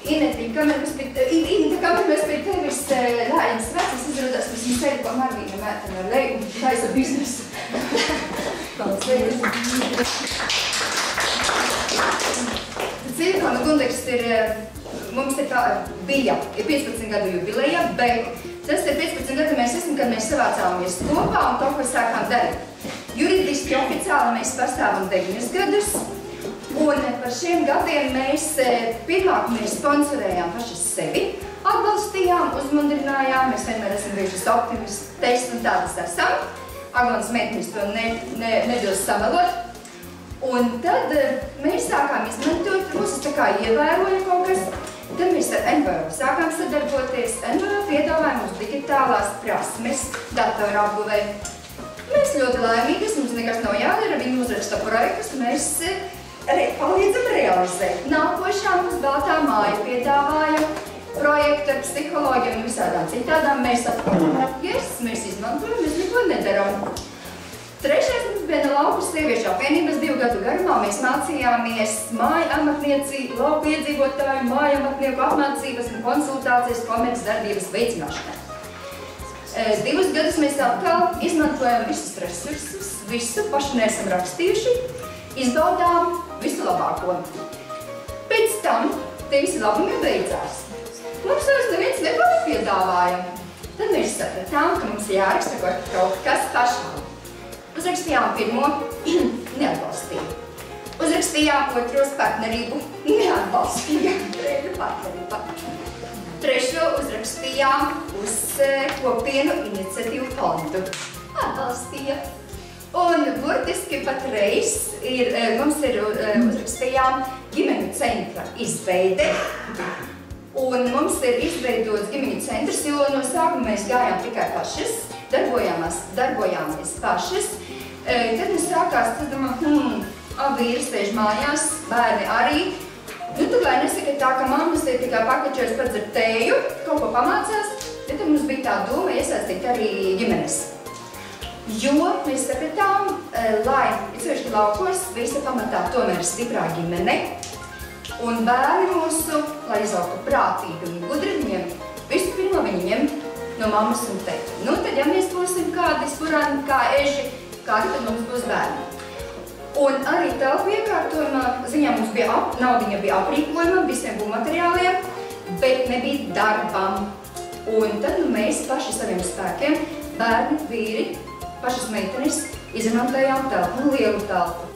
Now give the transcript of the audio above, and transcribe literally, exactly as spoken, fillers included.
Ineti, kamēr mēs pie, Ineta, kamēr mēs pie tevis lējam sveces, izrādās, mēs viņu ceļu, ko Marvīna mētana ar leju un taisa biznesu. Paldies. Silikona konteksts ir, mums ir tā, bija, ir piecpadsmit gadu jubileja, bet tas ir piecpadsmit gadu mēs esam, kad mēs savācāmies kopā un kaut ko sākām darīt. Juridiski oficiāli mēs pastāvam deviņus gadus. Un par šiem gadiem mēs pirmāk mēs sponsorējām pašas sevi, atbalstījām, uzmundrinājām, mēs vienmēr esam bijušas optimistes un tādas esam. Aglonas meitenes to ne, ne, nedos samelot. Un tad mēs sākām izmantot, mūsu tā kā ievēroja kaut kas. Tad mēs ar N V O sākām sadarboties. N V O piedāvāja mums digitālās prasmes, datoru apbuvē. Mēs ļoti laimīgas, mums nekas nav jādara, viņi uzraksta projektus, mēs Re, palīdzam realizēt. Nākošā mums Baltā māja piedāvāja projektu ar psiholoģiem un visādām citādām. Mēs atpakaļ, yes, mēs izmantojam, mēs neko nedaram. Trešais mums bija Lauku sieviešu apvienības divu gadu garumā. Mēs mācījāmies māju amatniecību, lauku iedzīvotāju, māju amatnieku apmācības un konsultācijas komerces darbības veicināšanai. Divus gadus mēs atkal izmantojam visus resursus, visu paši neesam rakstījuši, izbaudām visu labāko. Pēc tam te visi labumi beidzās. Mums vairs neviens neko nepiedāvāja. Tad mēs sapratām, ka mums jāraksta kaut kas pašām. Uzrakstījām pirmo, neatbalstīja. Uzrakstījām otros partnerību, neatbalstīja. Trešo partnerība. Trešo uzrakstījām uz kopienu iniciatīvu fondu. Atbalstīja. Un burtiski patreiz ir, mums ir uzrakstījām ģimeņu centra izveide. Un mums ir izveidots ģimeņu centrs, jo no sākuma mēs gājām tikai pašas, darbojāmies, darbojāmies pašas. Tad mums sākās, tad domā, hmm, abi vīri sēž mājās, bērni arī. Nu, tad, lai nesaka tā, ka mammas ir tikai pakačojas padzer tēju, kaut ko pamācās, tad mums bija tā doma iesaistīt arī ģimenes. Jo mēs sapratām, lai, īpaši laukos, visa pamatā tomēr ir stiprā ģimene, un bērni mūsu, lai izaugtu prātīgi un gudri, viņiem visu pirmo viņi ņem no mammas un tēta. Nu, tad, ja mēs būsim kādi spurāni, kā eži, kādi tad mums būs bērni. Un arī telpu iekārtojumā ziņā mums bija ap, naudiņa bija aprīkojumam, visiem būvmateriāliem, bet nebija darbam. Un tad nu, mēs paši saviem spēkiem, bērni, vīri, pašas meitenes, izmantojām telpu, lielu telpu.